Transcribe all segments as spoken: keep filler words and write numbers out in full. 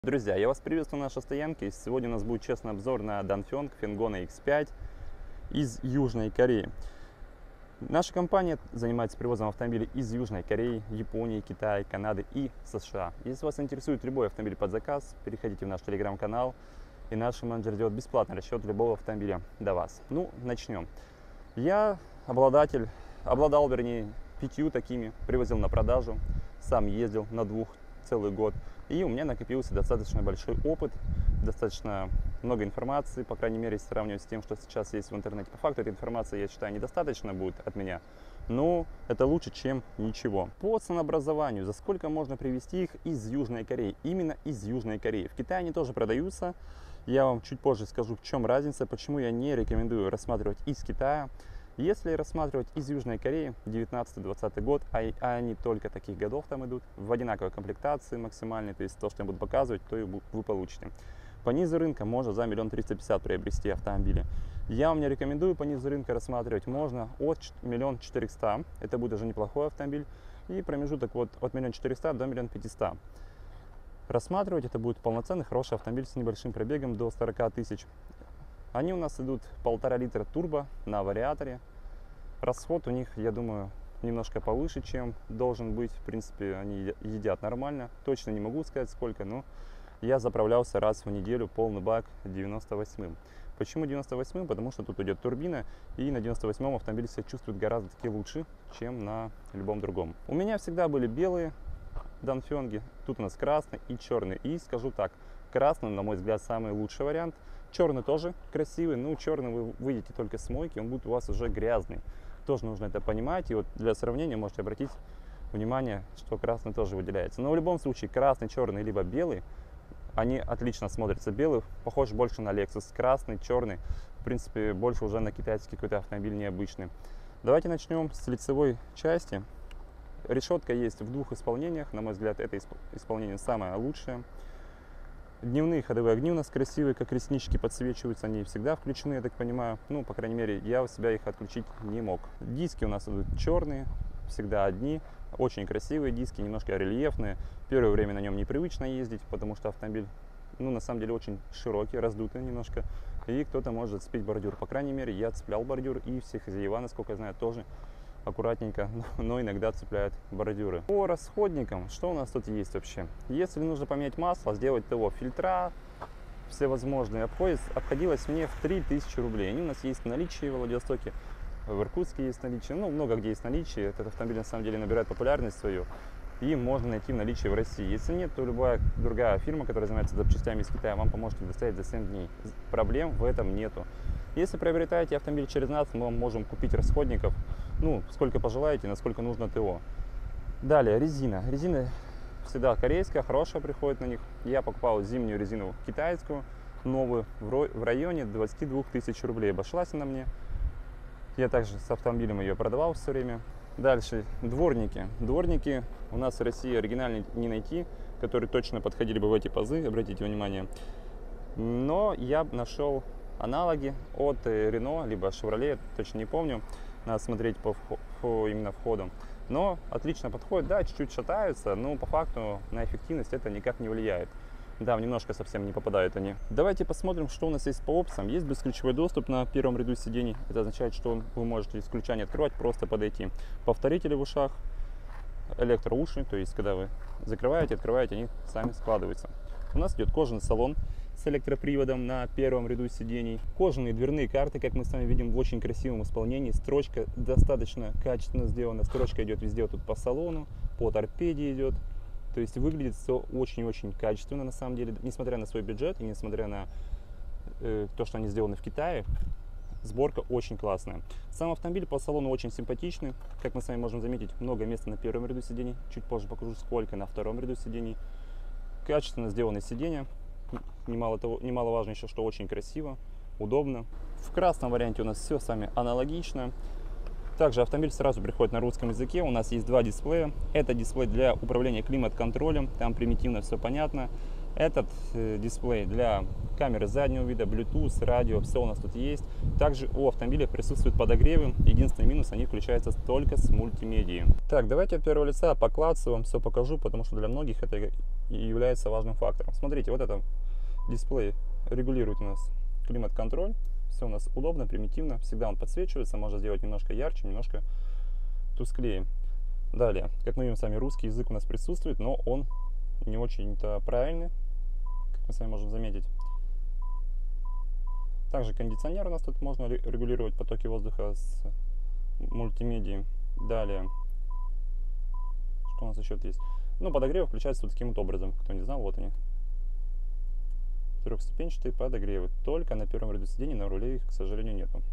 Друзья, я вас приветствую на нашей стоянке. Сегодня у нас будет честный обзор на Dongfeng Fengona икс пять из Южной Кореи. Наша компания занимается привозом автомобилей из Южной Кореи, Японии, Китая, Канады и США. Если вас интересует любой автомобиль под заказ, переходите в наш телеграм-канал, и наш менеджер делает бесплатный расчет любого автомобиля до вас. Ну, начнем. Я обладатель, обладал, вернее, пятью такими, привозил на продажу, сам ездил на двух целый год. И у меня накопился достаточно большой опыт, достаточно много информации, по крайней мере, сравнивать с тем, что сейчас есть в интернете. По факту этой информации, я считаю, недостаточно будет от меня, но это лучше, чем ничего. По ценообразованию, за сколько можно привезти их из Южной Кореи? Именно из Южной Кореи. В Китае они тоже продаются. Я вам чуть позже скажу, в чем разница, почему я не рекомендую рассматривать из Китая. Если рассматривать из Южной Кореи, девятнадцатый-двадцатый год, а, а они только таких годов там идут, в одинаковой комплектации максимальной, то есть то, что я буду показывать, то и вы получите. По низу рынка можно за миллион триста пятьдесят приобрести автомобили. Я вам не рекомендую по низу рынка рассматривать, можно от миллиона четырёхсот, это будет даже неплохой автомобиль, и промежуток вот от миллиона четырёхсот до миллиона пятисот. Рассматривать это будет полноценный хороший автомобиль с небольшим пробегом до сорока тысяч. Они у нас идут полтора литра турбо на вариаторе. Расход у них, я думаю, немножко повыше, чем должен быть. В принципе, они едят нормально. Точно не могу сказать сколько, но я заправлялся раз в неделю полный бак девяносто восьмым. Почему девяносто восьмым? Потому что тут идет турбина, и на девяносто восьмом автомобиль себя чувствует гораздо таки лучше, чем на любом другом. У меня всегда были белые Dongfeng, тут у нас красный и черный. И скажу так, красный, на мой взгляд, самый лучший вариант. Черный тоже красивый, но черный вы выйдете только с мойки, он будет у вас уже грязный. Тоже нужно это понимать. И вот для сравнения можете обратить внимание, что красный тоже выделяется. Но в любом случае, красный, черный, либо белый, они отлично смотрятся. Белый похож больше на Lexus, красный, черный, в принципе, больше уже на китайский какой-то автомобиль необычный. Давайте начнем с лицевой части. Решетка есть в двух исполнениях. На мой взгляд, это исполнение самое лучшее. Дневные ходовые огни у нас красивые, как реснички подсвечиваются, они всегда включены, я так понимаю. Ну, по крайней мере, я у себя их отключить не мог. Диски у нас идут черные, всегда одни, очень красивые диски, немножко рельефные. Первое время на нем непривычно ездить, потому что автомобиль, ну, на самом деле, очень широкий, раздутый немножко. И кто-то может зацепить бордюр. По крайней мере, я цеплял бордюр, и все хозяева, насколько я знаю, тоже аккуратненько, но иногда цепляют бордюры. По расходникам, что у нас тут есть вообще? Если нужно поменять масло, сделать ТО, фильтра всевозможные, обходилось мне в три тысячи рублей. Они у нас есть в наличии в Владивостоке, в Иркутске есть наличие, ну, много где есть наличие. Этот автомобиль на самом деле набирает популярность свою, и можно найти в наличии в России. Если нет, то любая другая фирма, которая занимается запчастями из Китая, вам поможет их доставить за семь дней. Проблем в этом нету. Если приобретаете автомобиль через нас, мы вам можем купить расходников, ну, сколько пожелаете, насколько нужно ТО. Далее, резина. Резина всегда корейская, хорошая приходит на них. Я покупал зимнюю резину китайскую, новую, в районе двадцати двух тысяч рублей. Обошлась она мне. Я также с автомобилем ее продавал все время. Дальше, дворники. Дворники у нас в России оригинальные не найти, которые точно подходили бы в эти пазы, обратите внимание. Но я нашел аналоги от Renault, либо Chevrolet, точно не помню. Надо смотреть по, по именно входам. Но отлично подходит, да, чуть-чуть шатаются, но по факту на эффективность это никак не влияет. Да, немножко совсем не попадают они. Давайте посмотрим, что у нас есть по опциям. Есть бесключевой доступ на первом ряду сидений. Это означает, что вы можете из ключа не открывать, просто подойти. Повторители в ушах, электроуши, то есть когда вы закрываете, открываете, они сами складываются. У нас идет кожаный салон с электроприводом на первом ряду сидений. Кожаные дверные карты, как мы с вами видим, в очень красивом исполнении. Строчка достаточно качественно сделана. Строчка идет везде, вот тут по салону, по торпеде идет. То есть выглядит все очень-очень качественно на самом деле. Несмотря на свой бюджет и несмотря на э, то, что они сделаны в Китае, сборка очень классная. Сам автомобиль по салону очень симпатичный. Как мы с вами можем заметить, много места на первом ряду сидений. Чуть позже покажу, сколько на втором ряду сидений. Качественно сделанные сиденья. Немало того, немаловажно еще, что очень красиво, удобно. В красном варианте у нас все с вами аналогично. Также автомобиль сразу приходит на русском языке. У нас есть два дисплея. Это дисплей для управления климат-контролем. Там примитивно все понятно. Этот э, дисплей для камеры заднего вида, Bluetooth, радио, все у нас тут есть. Также у автомобиля присутствуют подогревы. Единственный минус, они включаются только с мультимедией. Так, давайте от первого лица по классу вам все покажу, потому что для многих это и является важным фактором. Смотрите, вот это дисплей регулирует у нас климат-контроль. Все у нас удобно, примитивно. Всегда он подсвечивается, можно сделать немножко ярче, немножко тусклее. Далее, как мы видим с вами, русский язык у нас присутствует, но он не очень-то правильный, как мы с вами можем заметить. Также кондиционер у нас тут можно регулировать потоки воздуха с мультимедией. Далее, что у нас еще есть? Ну, подогрев включается вот таким вот образом. Кто не знал, вот они. Трехступенчатые подогревы. Только на первом ряду сидений, на руле их, к сожалению, нету.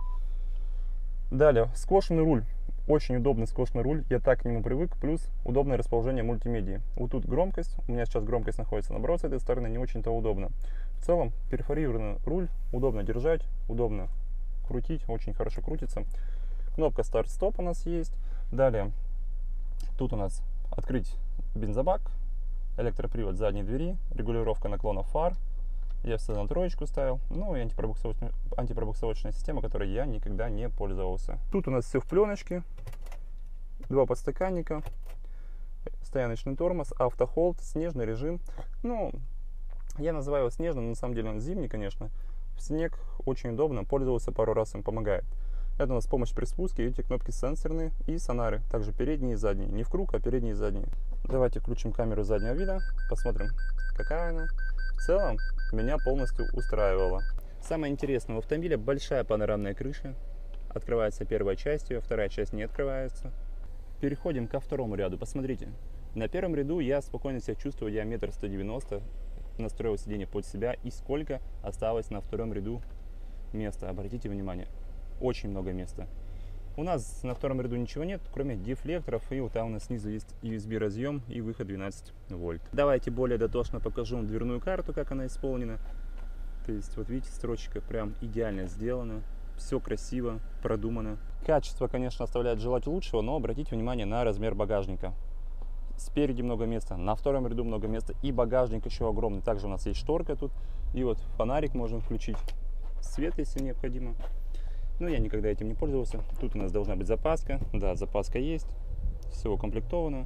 Далее, скошенный руль. Очень удобный скошенный руль, я так к нему привык, плюс удобное расположение мультимедии. Вот тут громкость, у меня сейчас громкость находится наоборот с этой стороны, не очень-то удобно. В целом, перфорированный руль, удобно держать, удобно крутить, очень хорошо крутится. Кнопка старт-стоп у нас есть. Далее, тут у нас открыть бензобак, электропривод задней двери, регулировка наклона фар. Я все на троечку ставил. Ну и антипробуксовочная, антипробуксовочная система, которой я никогда не пользовался. Тут у нас все в пленочке. Два подстаканника. Стояночный тормоз, автохолд, снежный режим. Ну, я называю его снежным, но на самом деле он зимний, конечно. В снег очень удобно. Пользовался пару раз, им помогает. Это у нас помощь при спуске. Эти кнопки сенсорные и сонары. Также передние и задние. Не в круг, а передние и задние. Давайте включим камеру заднего вида. Посмотрим, какая она. В целом, меня полностью устраивало. Самое интересное, у автомобиля большая панорамная крыша. Открывается первая часть ее, вторая часть не открывается. Переходим ко второму ряду. Посмотрите. На первом ряду я спокойно себя чувствую, я метр сто девяносто, настроил сиденье под себя. И сколько осталось на втором ряду места. Обратите внимание, очень много места. У нас на втором ряду ничего нет, кроме дефлекторов, и вот там у нас снизу есть ю эс би разъем и выход двенадцать вольт. Давайте более дотошно покажу вам дверную карту, как она исполнена. То есть, вот видите, строчка прям идеально сделана, все красиво, продумано. Качество, конечно, оставляет желать лучшего, но обратите внимание на размер багажника. Спереди много места, на втором ряду много места, и багажник еще огромный. Также у нас есть шторка тут, и вот фонарик можно включить, свет, если необходимо. Но я никогда этим не пользовался. Тут у нас должна быть запаска. Да, запаска есть. Все укомплектовано.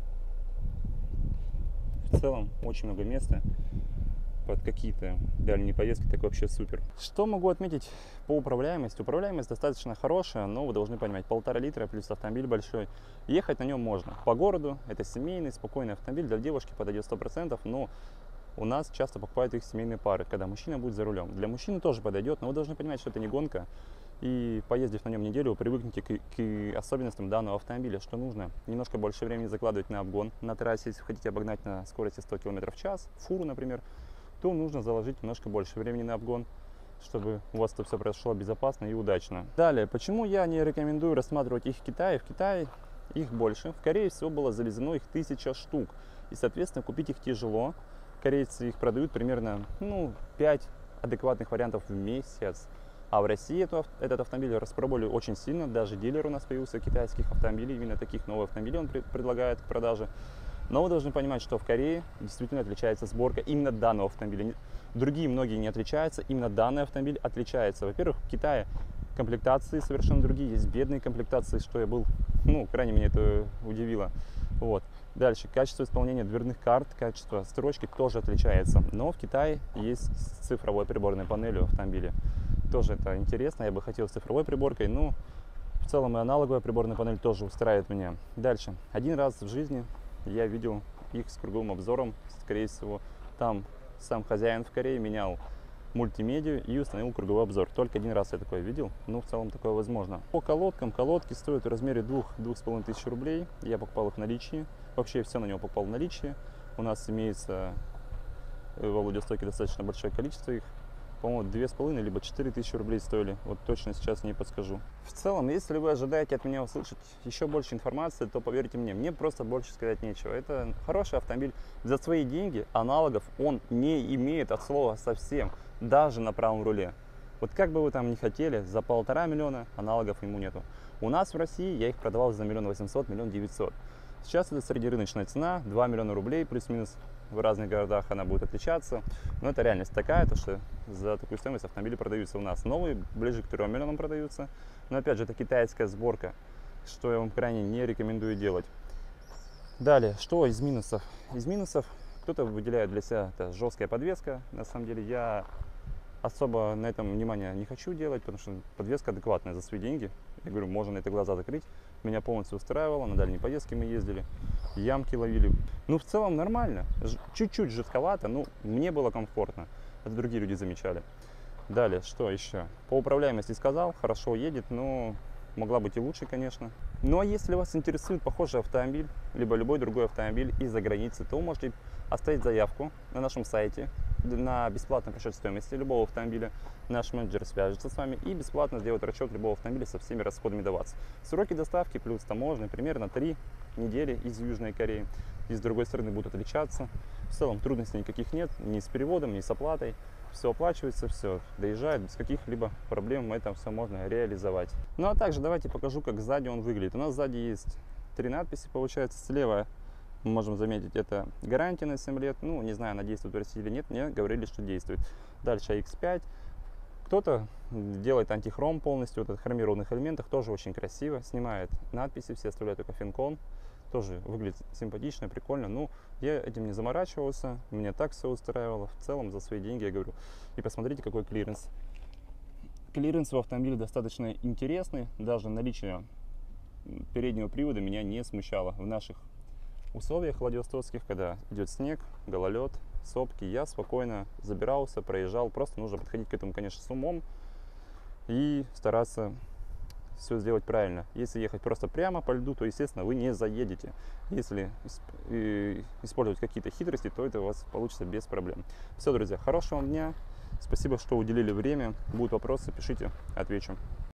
В целом, очень много места. Под какие-то дальние поездки, так вообще супер. Что могу отметить по управляемости? Управляемость достаточно хорошая, но вы должны понимать, полтора литра плюс автомобиль большой. Ехать на нем можно. По городу это семейный, спокойный автомобиль. Для девушки подойдет сто процентов, но у нас часто покупают их семейные пары, когда мужчина будет за рулем. Для мужчины тоже подойдет, но вы должны понимать, что это не гонка. И поездив на нем неделю, вы привыкнете к, к особенностям данного автомобиля, что нужно немножко больше времени закладывать на обгон на трассе. Если вы хотите обогнать на скорости сто километров в час, фуру, например, то нужно заложить немножко больше времени на обгон, чтобы у вас это все произошло безопасно и удачно. Далее, почему я не рекомендую рассматривать их в Китае? В Китае их больше, в Корее всего было завезено их тысяча штук, и, соответственно, купить их тяжело. Корейцы их продают примерно, ну, пять адекватных вариантов в месяц. А в России эту, этот автомобиль распробовали очень сильно. Даже дилер у нас появился китайских автомобилей. Именно таких новых автомобилей он предлагает к продаже. Но вы должны понимать, что в Корее действительно отличается сборка именно данного автомобиля. Другие многие не отличаются. Именно данный автомобиль отличается. Во-первых, в Китае комплектации совершенно другие. Есть бедные комплектации, что я был, ну, крайне меня это удивило. Вот. Дальше, качество исполнения дверных карт, качество строчки тоже отличается. Но в Китае есть с цифровой приборной панелью автомобиля. Тоже это интересно, я бы хотел с цифровой приборкой, но в целом и аналоговая приборная панель тоже устраивает меня. Дальше, один раз в жизни я видел их с круговым обзором, скорее всего, там сам хозяин в Корее менял мультимедию и установил круговой обзор. Только один раз я такое видел, но в целом такое возможно. По колодкам, колодки стоят в размере двух-двух с половиной тысяч рублей. Я покупал их в наличии, вообще все на него покупал в наличии. У нас имеется в Владивостоке достаточно большое количество их. По-моему, две с половиной либо четыре тысячи рублей стоили. Вот точно сейчас не подскажу. В целом, если вы ожидаете от меня услышать еще больше информации, то поверьте мне, мне просто больше сказать нечего. Это хороший автомобиль. За свои деньги аналогов он не имеет от слова совсем, даже на правом руле. Вот как бы вы там ни хотели, за полтора миллиона аналогов ему нету. У нас в России я их продавал за миллион восемьсот, миллион девятьсот. Сейчас это среднерыночная цена, два миллиона рублей плюс-минус. в разных городах она будет отличаться, но это реальность такая, то что за такую стоимость автомобили продаются у нас новые, ближе к трём миллионам продаются, но опять же это китайская сборка, что я вам крайне не рекомендую делать. Далее, что из минусов? Из минусов кто-то выделяет для себя это жесткая подвеска, на самом деле я особо на этом внимание не хочу делать, потому что подвеска адекватная за свои деньги. Я говорю, можно на это глаза закрыть. Меня полностью устраивало, на дальние поездки мы ездили, ямки ловили. Ну, в целом нормально, чуть-чуть жестковато, но мне было комфортно. Это другие люди замечали. Далее, что еще? По управляемости сказал, хорошо едет, но могла быть и лучше, конечно. Ну, а если вас интересует похожий автомобиль, либо любой другой автомобиль из-за границы, то вы можете оставить заявку на нашем сайте на бесплатный расчет стоимости любого автомобиля. Наш менеджер свяжется с вами и бесплатно сделает расчет любого автомобиля со всеми расходами до вас. Сроки доставки плюс таможня примерно три недели из Южной Кореи. И с другой стороны будут отличаться. В целом трудностей никаких нет, ни с переводом, ни с оплатой. Все оплачивается, все доезжает без каких-либо проблем, это все можно реализовать. Ну а также давайте покажу, как сзади он выглядит. У нас сзади есть три надписи, получается, слева мы можем заметить, это гарантия на семь лет. Ну, не знаю, она действует в России или нет, мне говорили, что действует. Дальше икс пять. Кто-то делает антихром полностью, вот в хромированных элементах, тоже очень красиво. Снимает надписи, все оставляют только Финкон. Тоже выглядит симпатично, прикольно. Ну, я этим не заморачивался, меня так все устраивало. В целом, за свои деньги, я говорю. И посмотрите, какой клиренс. Клиренс в автомобиле достаточно интересный. Даже наличие переднего привода меня не смущало. В наших условиях владивостокских, когда идет снег, гололед, сопки, я спокойно забирался, проезжал. Просто нужно подходить к этому, конечно, с умом и стараться все сделать правильно. Если ехать просто прямо по льду, то, естественно, вы не заедете. Если использовать какие-то хитрости, то это у вас получится без проблем. Все, друзья, хорошего вам дня. Спасибо, что уделили время. Будут вопросы, пишите, отвечу.